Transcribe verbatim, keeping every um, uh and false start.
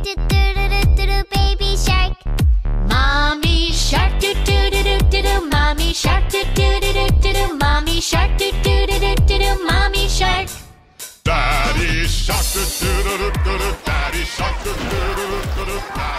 do do do do do do, baby shark. Mommy shark, do do do do do do. Mommy shark, do do do do do do. Mommy shark, do do do do do do. Mommy shark. Daddy shark, do do do do do. Daddy shark, do do do do do.